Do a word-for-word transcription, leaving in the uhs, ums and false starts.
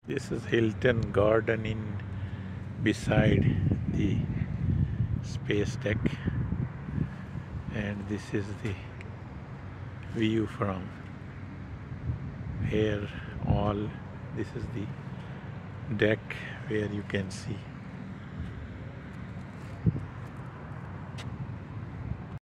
This is Hilton Garden in beside the space deck, and this is the view from here. All this is the deck where you can see